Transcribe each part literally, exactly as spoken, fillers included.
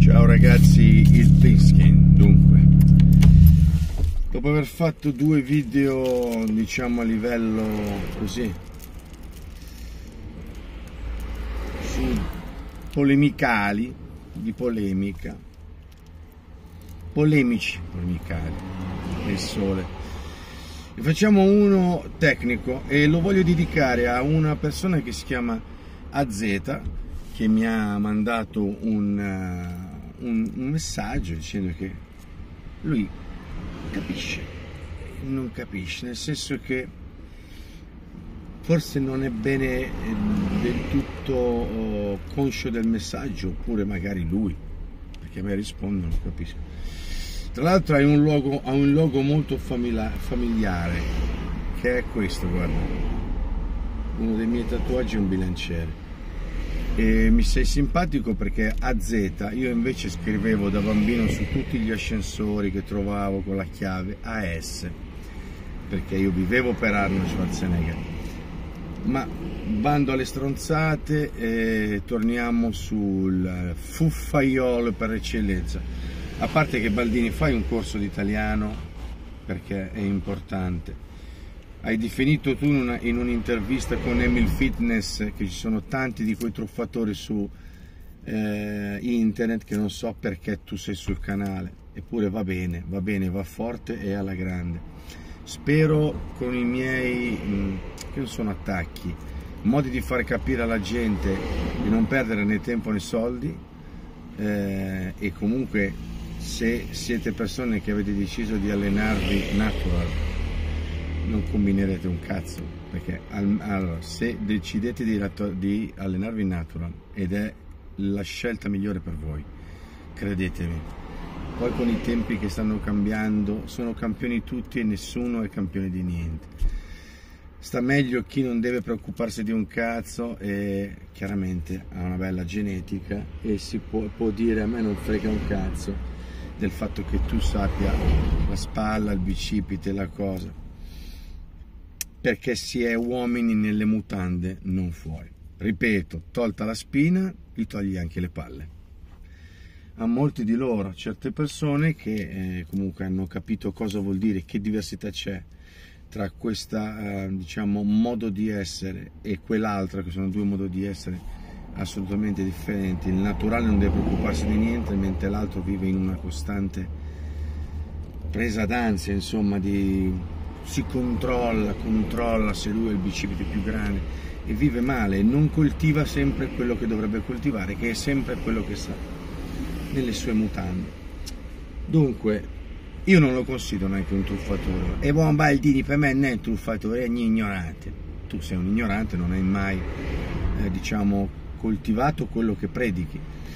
Ciao ragazzi, il Pigskin. Dunque, dopo aver fatto due video diciamo a livello così su polemicali, di polemica, polemici polemicali nel sole, e facciamo uno tecnico e lo voglio dedicare a una persona che si chiama A Z, che mi ha mandato un, uh, un, un messaggio dicendo che lui capisce, non capisce, nel senso che forse non è bene eh, del tutto uh, conscio del messaggio, oppure magari lui, perché a me risponde non capisco. Tra l'altro ha un logo, ha un logo molto familiare, che è questo, guarda, uno dei miei tatuaggi è un bilanciere. E mi sei simpatico perché A Z, io invece scrivevo da bambino su tutti gli ascensori che trovavo con la chiave A S, perché io vivevo per Arnold Schwarzenegger. Ma bando alle stronzate e torniamo sul fuffaiolo per eccellenza. A parte che Baldini, fai un corso di italiano perché è importante. Hai definito tu in un'intervista con Emil Fitness che ci sono tanti di quei truffatori su eh, internet, che non so perché tu sei sul canale, eppure va bene, va bene, va forte e alla grande. Spero con i miei, mh, che non sono attacchi, modi di far capire alla gente di non perdere né tempo né soldi, eh, e comunque se siete persone che avete deciso di allenarvi natural, non combinerete un cazzo, perché allora, se decidete di, di allenarvi natural ed è la scelta migliore per voi, credetemi, poi con i tempi che stanno cambiando sono campioni tutti e nessuno è campione di niente. Sta meglio chi non deve preoccuparsi di un cazzo e chiaramente ha una bella genetica e si può, può dire a me non frega un cazzo del fatto che tu sappia la spalla, il bicipite, la cosa, perché si è uomini nelle mutande, non fuori. Ripeto, tolta la spina, gli togli anche le palle. A molti di loro, certe persone che eh, comunque hanno capito cosa vuol dire, che diversità c'è tra questa, eh, diciamo, modo di essere e quell'altra, che sono due modi di essere assolutamente differenti. Il naturale non deve preoccuparsi di niente, mentre l'altro vive in una costante presa d'ansia, insomma, di... si controlla, controlla se lui ha il bicipite più grande e vive male, non coltiva sempre quello che dovrebbe coltivare, che è sempre quello che sa nelle sue mutande. Dunque io non lo considero neanche un truffatore, e buon Baldini per me non è un truffatore, è un ignorante. Tu sei un ignorante, non hai mai eh, diciamo coltivato quello che predichi.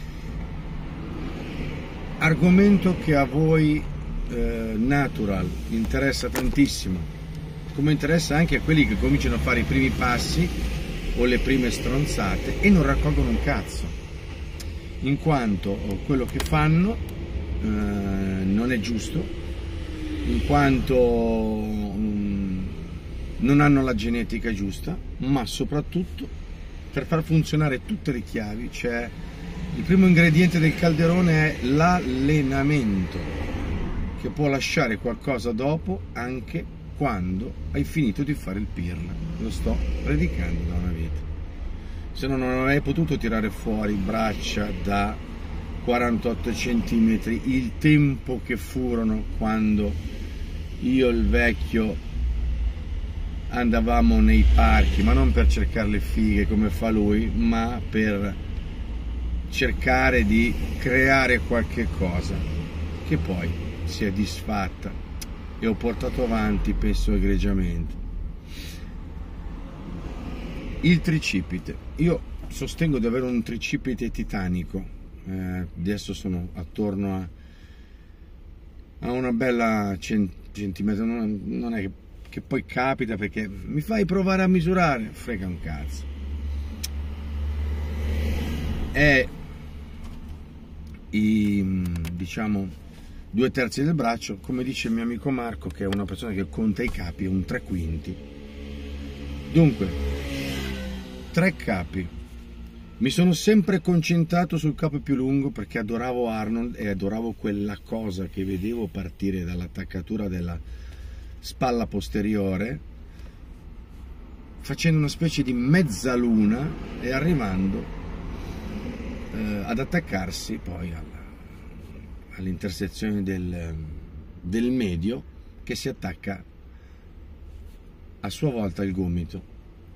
Argomento che a voi Eh, natural interessa tantissimo, come interessa anche a quelli che cominciano a fare i primi passi o le prime stronzate e non raccolgono un cazzo, in quanto quello che fanno eh, non è giusto, in quanto um, non hanno la genetica giusta, ma soprattutto per far funzionare tutte le chiavi c'è il primo ingrediente del calderone, è l'allenamento, che può lasciare qualcosa dopo anche quando hai finito di fare il pirla. Lo sto predicando da una vita. Se no non avrei potuto tirare fuori braccia da quarantotto centimetri, il tempo che furono quando io e il vecchio andavamo nei parchi, ma non per cercare le fighe come fa lui, ma per cercare di creare qualche cosa che poi si è disfatta e ho portato avanti, penso, egregiamente. Il tricipite, io sostengo di avere un tricipite titanico, eh, adesso sono attorno a, a una bella centimetro, non, non è che, che poi capita, perché mi fai provare a misurare, frega un cazzo. È i, diciamo, due terzi del braccio, come dice il mio amico Marco, che è una persona che conta i capi, un tre quinti. Dunque, tre capi Mi sono sempre concentrato sul capo più lungo perché adoravo Arnold e adoravo quella cosa che vedevo partire dall'attaccatura della spalla posteriore, facendo una specie di mezzaluna e arrivando eh, ad attaccarsi poi all'intersezione del, del medio, che si attacca a sua volta al gomito.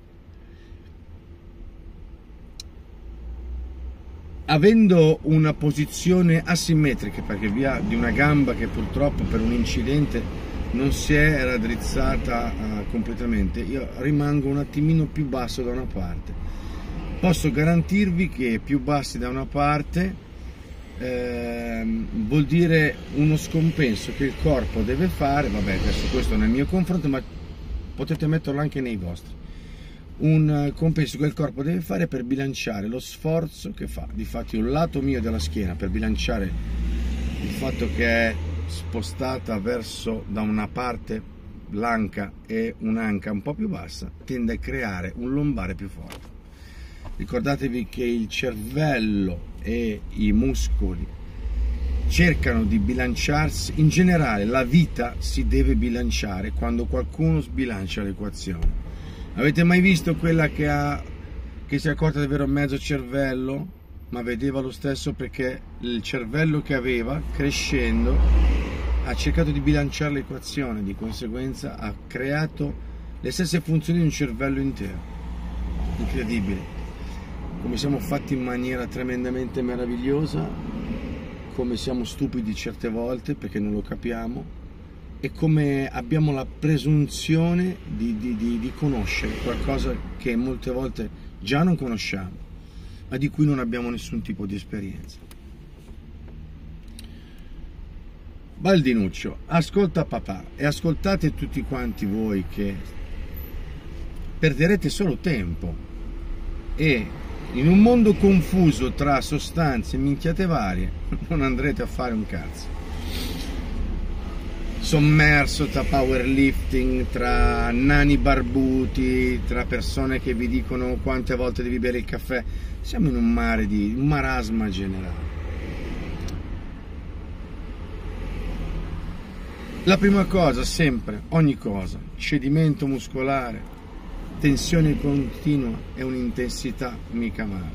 Avendo una posizione asimmetrica, perché via di una gamba che purtroppo per un incidente non si è raddrizzata uh, completamente, io rimango un attimino più basso da una parte. Posso garantirvi che più bassi da una parte eh, vuol dire uno scompenso che il corpo deve fare, vabbè adesso questo nel mio confronto, ma potete metterlo anche nei vostri. Un compenso che il corpo deve fare per bilanciare lo sforzo che fa. Difatti un lato mio della schiena, per bilanciare il fatto che è spostata verso da una parte l'anca e un'anca un po' più bassa, tende a creare un lombare più forte. Ricordatevi che il cervello e i muscoli cercano di bilanciarsi, in generale la vita si deve bilanciare quando qualcuno sbilancia l'equazione. Avete mai visto quella che, ha, che si è accorta di avere un mezzo cervello, ma vedeva lo stesso perché il cervello che aveva, crescendo, ha cercato di bilanciare l'equazione, di conseguenza ha creato le stesse funzioni di un cervello intero. Incredibile. Come siamo fatti in maniera tremendamente meravigliosa, come siamo stupidi certe volte perché non lo capiamo, e come abbiamo la presunzione di, di, di, di conoscere qualcosa che molte volte già non conosciamo, ma di cui non abbiamo nessun tipo di esperienza. Baldinuccio, ascolta papà e ascoltate tutti quanti voi che perderete solo tempo e in un mondo confuso tra sostanze e minchiate varie non andrete a fare un cazzo. Sommerso tra powerlifting, tra nani barbuti, tra persone che vi dicono quante volte devi bere il caffè, siamo in un mare di un marasma generale. La prima cosa, sempre, ogni cosa, cedimento muscolare, tensione continua e un'intensità mica male.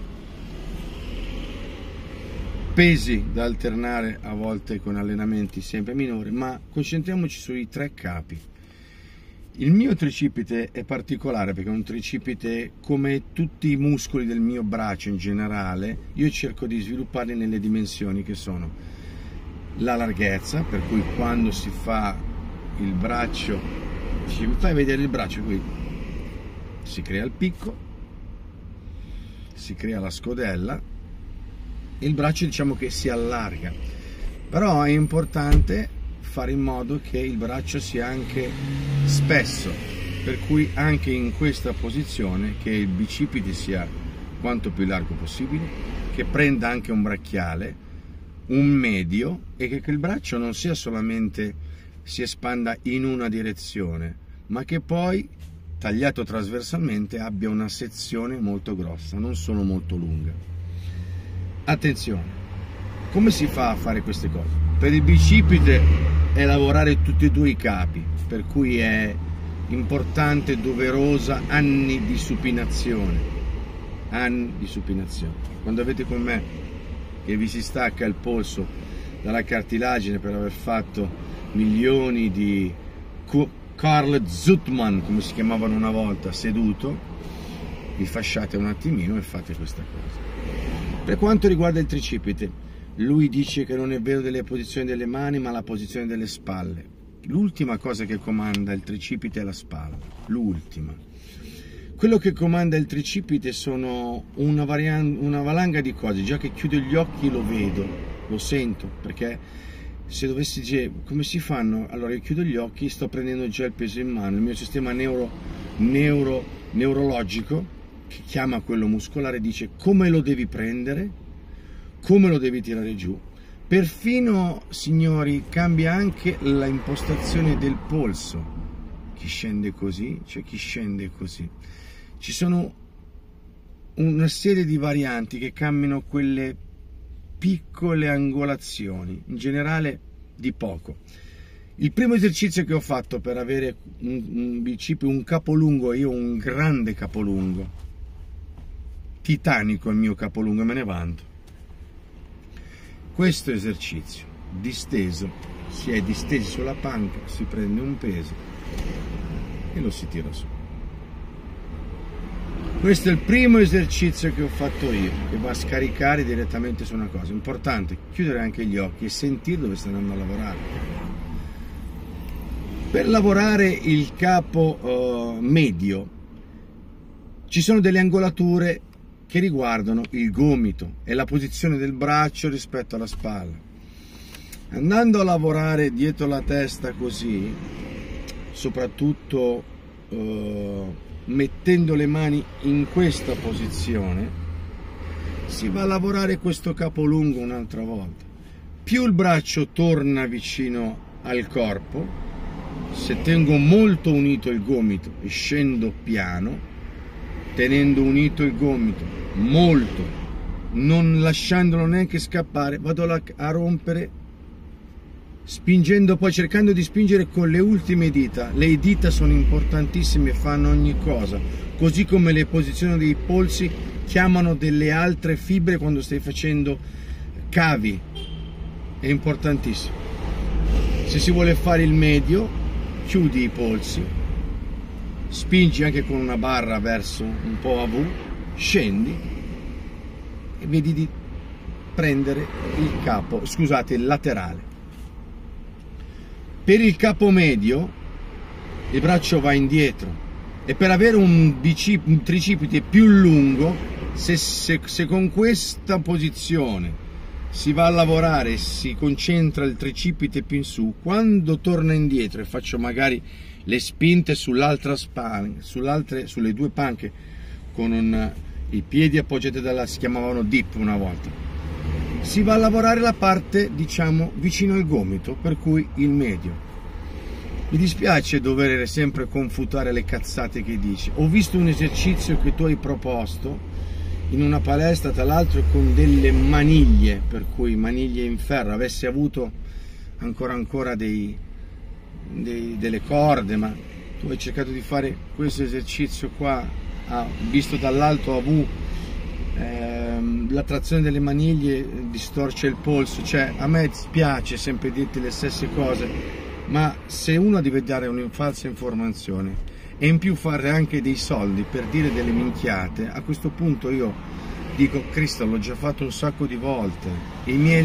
Pesi da alternare a volte con allenamenti sempre minori, ma concentriamoci sui tre capi. Il mio tricipite è particolare perché è un tricipite come tutti i muscoli del mio braccio in generale, io cerco di svilupparli nelle dimensioni che sono la larghezza, per cui quando si fa il braccio, ci fai vedere il braccio qui, si crea il picco, si crea la scodella, il braccio diciamo che si allarga, però è importante fare in modo che il braccio sia anche spesso, per cui anche in questa posizione che il bicipite sia quanto più largo possibile, che prenda anche un bracchiale, un medio, e che il braccio non sia solamente si espanda in una direzione, ma che poi tagliato trasversalmente abbia una sezione molto grossa, non solo molto lunga. Attenzione, come si fa a fare queste cose? Per il bicipite è lavorare tutti e due i capi, per cui è importante, doverosa, anni di supinazione, anni di supinazione. Quando avete con me che vi si stacca il polso dalla cartilagine per aver fatto milioni di Carl Zuttmann, come si chiamavano una volta, seduto, vi fasciate un attimino e fate questa cosa. Per quanto riguarda il tricipite, lui dice che non è vero delle posizioni delle mani, ma la posizione delle spalle. L'ultima cosa che comanda il tricipite è la spalla, l'ultima. Quello che comanda il tricipite sono una, una valanga di cose, già che chiudo gli occhi lo vedo, lo sento, perché se dovessi dire come si fanno, allora io chiudo gli occhi, sto prendendo già il peso in mano, il mio sistema neuro, neuro, neurologico, che chiama quello muscolare, dice come lo devi prendere, come lo devi tirare giù. Perfino, signori, cambia anche la impostazione del polso, chi scende così, c'è chi scende così. Ci sono una serie di varianti che cambiano quelle piccole angolazioni, in generale di poco. Il primo esercizio che ho fatto per avere un, un bicipite, un capolungo, io ho un grande capolungo, titanico il mio capolungo, me ne vanto. Questo esercizio, disteso, si è distesi sulla panca, si prende un peso e lo si tira su. Questo è il primo esercizio che ho fatto io, che va a scaricare direttamente su una cosa. Importante chiudere anche gli occhi e sentire dove sta andando a lavorare. Per lavorare il capo uh, medio ci sono delle angolature che riguardano il gomito e la posizione del braccio rispetto alla spalla. Andando a lavorare dietro la testa così, soprattutto uh, mettendo le mani in questa posizione, si va a lavorare questo capolungo un'altra volta. Più il braccio torna vicino al corpo, se tengo molto unito il gomito e scendo piano, tenendo unito il gomito molto, non lasciandolo neanche scappare, vado a rompere, spingendo, poi cercando di spingere con le ultime dita. Le dita sono importantissime, fanno ogni cosa, così come le posizioni dei polsi chiamano delle altre fibre quando stai facendo cavi, è importantissimo. Se si vuole fare il medio, chiudi i polsi, spingi anche con una barra verso un po' a V, scendi e vedi di prendere il capo, scusate, il laterale. Per il capo medio il braccio va indietro e per avere un, bicip, un tricipite più lungo, se, se, se con questa posizione si va a lavorare e si concentra il tricipite più in su, quando torna indietro e faccio magari le spinte sull'altra spalla, sull'altre, sulle due panche con un, i piedi appoggiati dalla, si chiamavano dip una volta, si va a lavorare la parte, diciamo, vicino al gomito, per cui il medio. Mi dispiace dover sempre confutare le cazzate che dici. Ho visto un esercizio che tu hai proposto in una palestra, tra l'altro con delle maniglie, per cui maniglie in ferro, avessi avuto ancora ancora dei, dei, delle corde, ma tu hai cercato di fare questo esercizio qua, ah, visto dall'alto a V, ehm, la trazione delle maniglie distorce il polso, cioè a me spiace sempre dirti le stesse cose, ma se uno deve dare una falsa informazione e in più fare anche dei soldi per dire delle minchiate, a questo punto io dico: Cristo, l'ho già fatto un sacco di volte, i miei